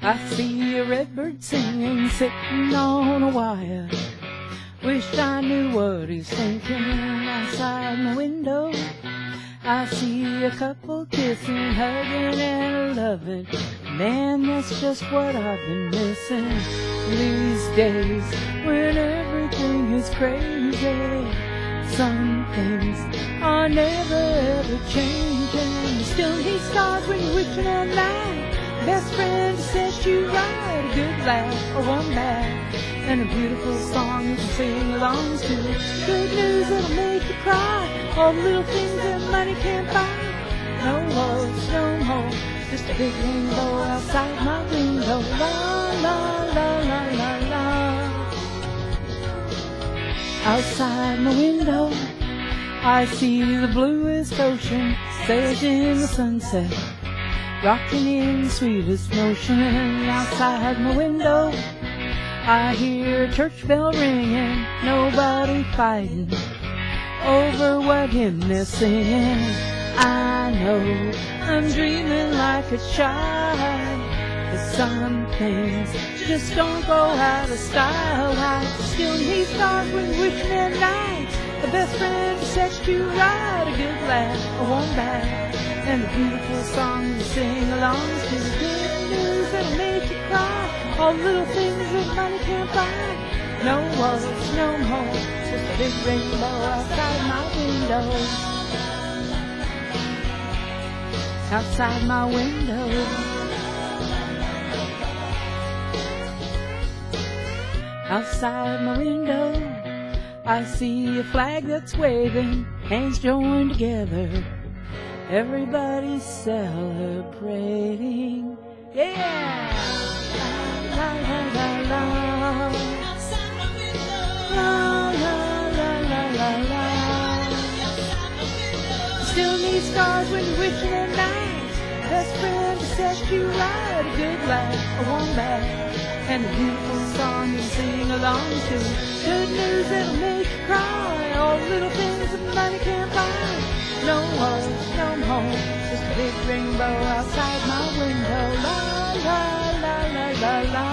I see a redbird singing, sitting on a wire. Wish I knew what he's thinking outside my window. I see a couple kissing, hugging, and loving. Man, that's just what I've been missing these days when everything is crazy. Some things are never ever changing. Still he starts when you're wishing at night. Best friend to set you right. A good laugh, a warm bath, and a beautiful song you can sing along to. Good news that'll make you cry. All the little things that money can't buy. No worries, no more. Just a big rainbow outside my window. La la la la la la. Outside my window, I see the bluest ocean sails in the sunset, rocking in sweetest motion. Outside my window, I hear a church bell ringing, nobody fighting over what hymn they're singing. I know I'm dreaming like a child, but some things just don't go out of style. I still need stars when wishing at night. The best friend to set you right. A good laugh, a warm bath, and a beautiful song to sing along to. Good news that'll make you cry. All the little things that money can't buy. No worries, no more. Just a big rainbow outside my window. Outside my window. Outside my window, I see a flag that's waving, hands joined together. Everybody's celebrating. Yeah! La la la la. Outside my window. La la la la la la. Still need stars when you're wishing at night. Best friend to set you right. A good laugh, a warm bath, and a beautiful song you sing along to. Good news that'll make you cry. All the little things that money can't buy. No worries, no more. Just a big rainbow outside my window. La la la la la la.